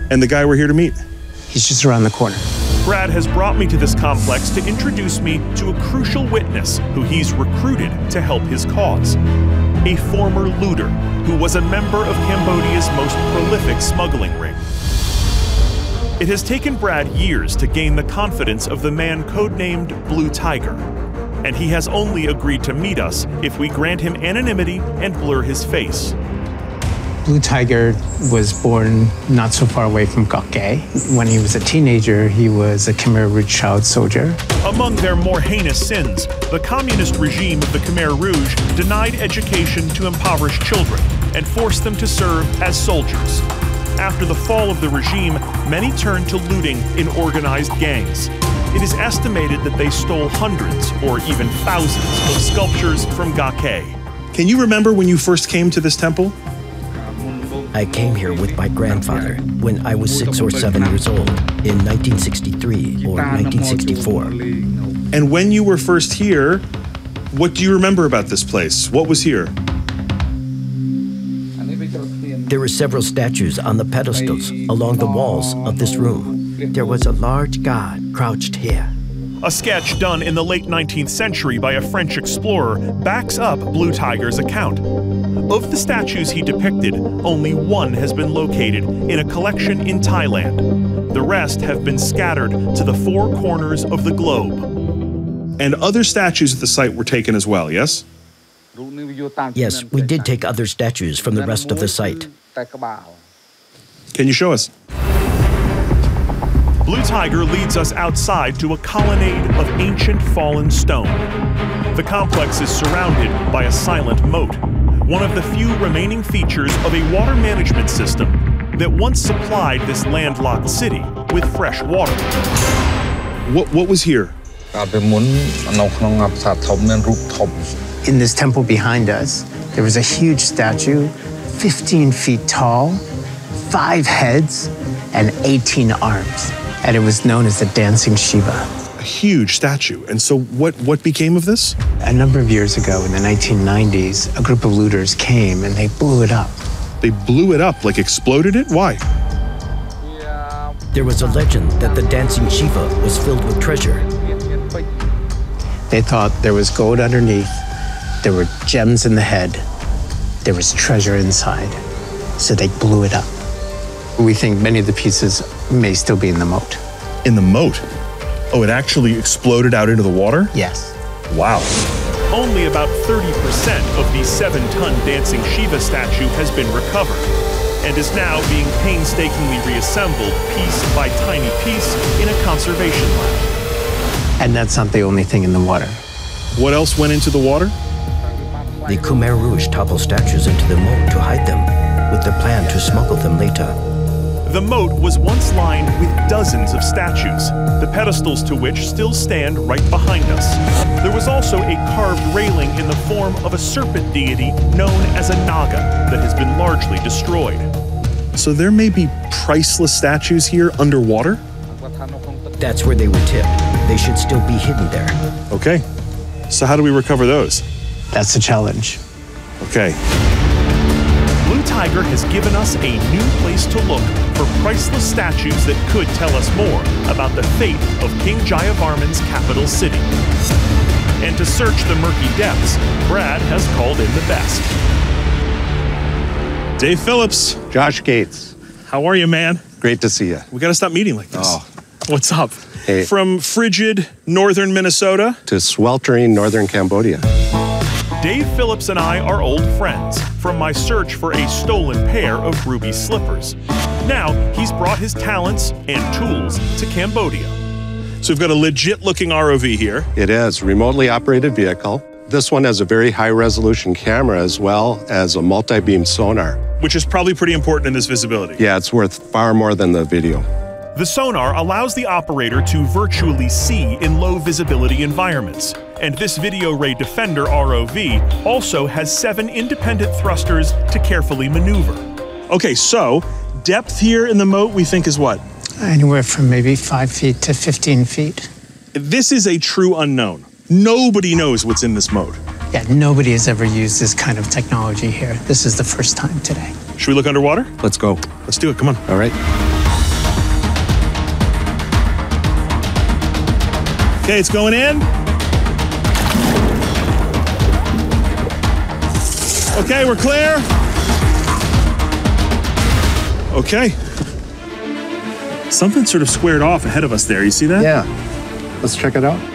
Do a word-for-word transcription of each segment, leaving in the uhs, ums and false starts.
And the guy we're here to meet? He's just around the corner. Brad has brought me to this complex to introduce me to a crucial witness who he's recruited to help his cause. A former looter who was a member of Cambodia's most prolific smuggling ring. It has taken Brad years to gain the confidence of the man codenamed Blue Tiger, and he has only agreed to meet us if we grant him anonymity and blur his face. Blue Tiger was born not so far away from Gokay. When he was a teenager, he was a Khmer Rouge child soldier. Among their more heinous sins, the communist regime of the Khmer Rouge denied education to impoverished children and forced them to serve as soldiers. After the fall of the regime, many turned to looting in organized gangs. It is estimated that they stole hundreds or even thousands of sculptures from Gokay. Can you remember when you first came to this temple? I came here with my grandfather when I was six or seven years old in nineteen sixty-three or nineteen sixty-four. And when you were first here, what do you remember about this place? What was here? There were several statues on the pedestals along the walls of this room. There was a large god crouched here. A sketch done in the late nineteenth century by a French explorer backs up Blue Tiger's account. Of the statues he depicted, only one has been located in a collection in Thailand. The rest have been scattered to the four corners of the globe. And other statues at the site were taken as well, yes? Yes, we did take other statues from the rest of the site. Can you show us? Blue Tiger leads us outside to a colonnade of ancient fallen stone. The complex is surrounded by a silent moat, one of the few remaining features of a water management system that once supplied this landlocked city with fresh water. What, what was here? In this temple behind us, there was a huge statue, fifteen feet tall, five heads, and eighteen arms. And it was known as the Dancing Shiva. A huge statue. And so what, what became of this? A number of years ago, in the nineteen nineties, a group of looters came and they blew it up. They blew it up, like exploded it? Why? There was a legend that the Dancing Shiva was filled with treasure. They thought there was gold underneath, there were gems in the head, there was treasure inside. So they blew it up. We think many of the pieces may still be in the moat. In the moat? Oh, it actually exploded out into the water? Yes. Wow. Only about thirty percent of the seven-ton Dancing Shiva statue has been recovered and is now being painstakingly reassembled piece by tiny piece in a conservation lab. And that's not the only thing in the water. What else went into the water? The Khmer Rouge toppled statues into the moat to hide them, with the plan to smuggle them later. The moat was once lined with dozens of statues, the pedestals to which still stand right behind us. There was also a carved railing in the form of a serpent deity known as a Naga that has been largely destroyed. So there may be priceless statues here underwater? That's where they were tipped. They should still be hidden there. Okay. So how do we recover those? That's the challenge. Okay. Blue Tiger has given us a new place to look for priceless statues that could tell us more about the fate of King Jayavarman's capital city. And to search the murky depths, Brad has called in the best. Dave Phillips. Josh Gates. How are you, man? Great to see you. We gotta stop meeting like this. Oh. What's up? Hey. From frigid northern Minnesota to sweltering northern Cambodia. Dave Phillips and I are old friends from my search for a stolen pair of ruby slippers. Now, he's brought his talents and tools to Cambodia. So we've got a legit-looking R O V here. It is, remotely operated vehicle. This one has a very high-resolution camera as well as a multi-beam sonar. Which is probably pretty important in this visibility. Yeah, it's worth far more than the video. The sonar allows the operator to virtually see in low-visibility environments. And this Video Ray Defender R O V also has seven independent thrusters to carefully maneuver. Okay, so depth here in the moat we think is what? Anywhere from maybe five feet to fifteen feet. This is a true unknown. Nobody knows what's in this moat. Yeah, nobody has ever used this kind of technology here. This is the first time today. Should we look underwater? Let's go. Let's do it, come on. All right. Okay, it's going in. Okay, we're clear. Okay. Something sort of squared off ahead of us there. You see that? Yeah. Let's check it out.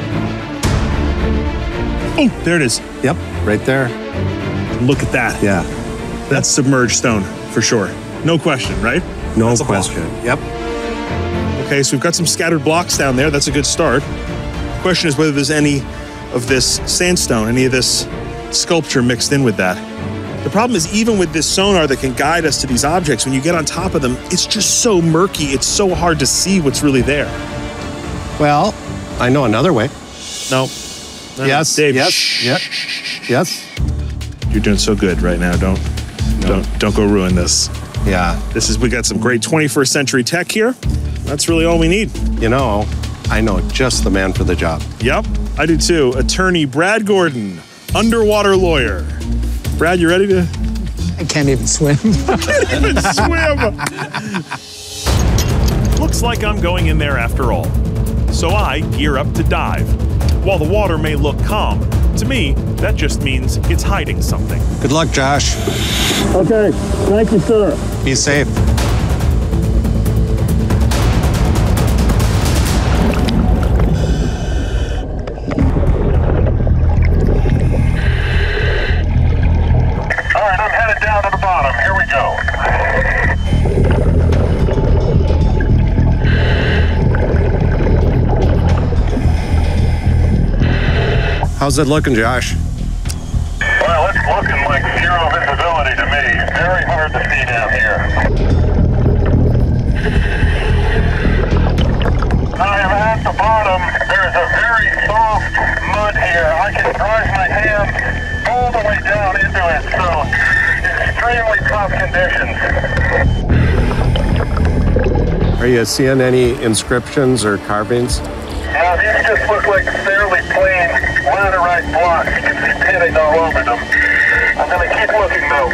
Oh, there it is. Yep, right there. Look at that. Yeah. That's submerged stone for sure. No question, right? No That's a question. block. Yep. Okay, so we've got some scattered blocks down there. That's a good start. The question is whether there's any of this sandstone, any of this sculpture mixed in with that. The problem is even with this sonar that can guide us to these objects, when you get on top of them, it's just so murky. It's so hard to see what's really there. Well, I know another way. No. no Yes. Dave. Yes. Shh. Yep. Yes. You're doing so good right now. Don't, No. don't, don't go ruin this. Yeah. This is, we got some great twenty-first century tech here. That's really all we need. You know, I know just the man for the job. Yep, I do too. Attorney Brad Gordon, underwater lawyer. Brad, you ready to? I can't even swim. Can't even swim. Looks like I'm going in there after all. So I gear up to dive. While the water may look calm, to me, that just means it's hiding something. Good luck, Josh. Okay, thank you, sir. Be safe. All right, I'm headed down to the bottom. Here we go. How's it looking, Josh? Well, it's looking like zero visibility to me. Very hard to see down here. I am at the bottom. There's a very soft mud here. I can drive my hand all the way down into it, so extremely tough conditions. Are you seeing any inscriptions or carvings? Now, these just look like fairly plain laterite blocks. You can see pitting all over them. I'm going to keep looking, though.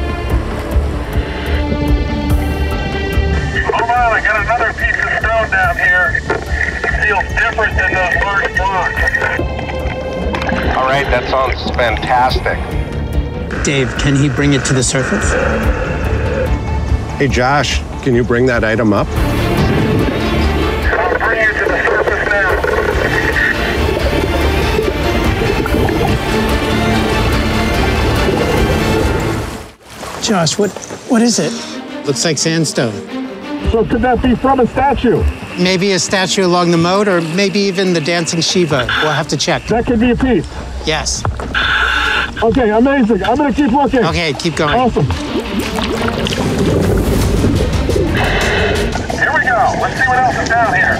Hold on, I got another piece of stone down here. It feels different than those large blocks. All right, that sounds fantastic. Dave, can he bring it to the surface? Hey, Josh, can you bring that item up? I'll bring you to the surface now. Josh, what what is it? Looks like sandstone. So could that be from a statue? Maybe a statue along the moat, or maybe even the dancing Shiva. We'll have to check. That could be a piece. Yes. Okay, amazing. I'm going to keep looking. Okay, keep going. Awesome. Here we go. Let's see what else is down here.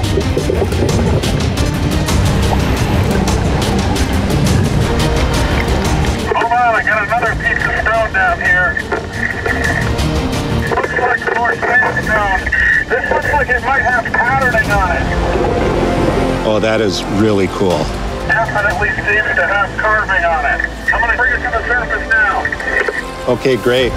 Hold on, I got another piece of stone down here. Looks like more sandstone. This looks like it might have patterning on it. Oh, that is really cool. Definitely seems to have carving on it. I'm going to bring it to the surface now. Okay, great.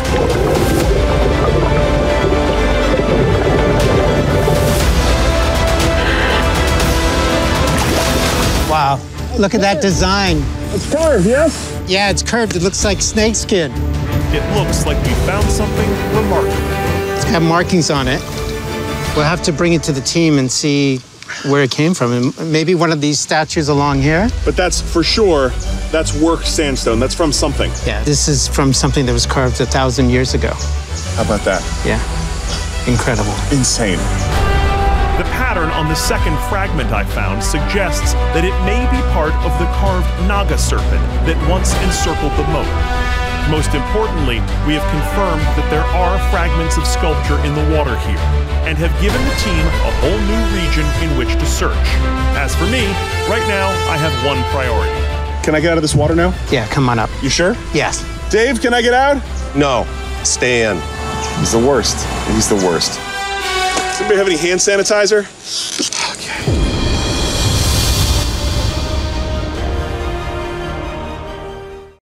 Wow. Look at that design. It's carved, yes? Yeah, it's curved. It looks like snakeskin. It looks like we found something remarkable. It's got markings on it. We'll have to bring it to the team and see where it came from. And maybe one of these statues along here. But that's for sure, that's worked sandstone. That's from something. Yeah, this is from something that was carved a thousand years ago. How about that? Yeah, incredible. Insane. The pattern on the second fragment I found suggests that it may be part of the carved Naga serpent that once encircled the moat. Most importantly, we have confirmed that there are fragments of sculpture in the water here, and have given the team a whole new region in which to search. As for me, right now, I have one priority. Can I get out of this water now? Yeah, come on up. You sure? Yes. Dave, can I get out? No, stay in. He's the worst. He's the worst. Does anybody have any hand sanitizer?